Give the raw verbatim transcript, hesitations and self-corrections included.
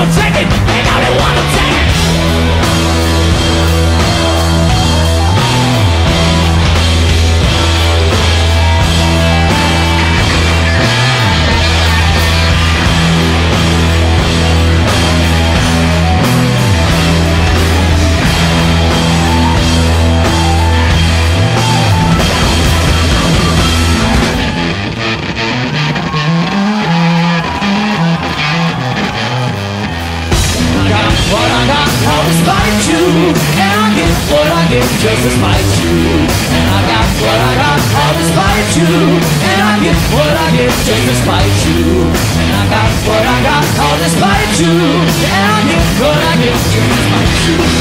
wanna take it, and now they wanna take it. What I got, I'll despite you, and I get what I get just to spite you. And I got what I got, I'll despite you, and I get what I get just to spite you. And I got what I got, I'll despite you, and I get what I get just to spite you.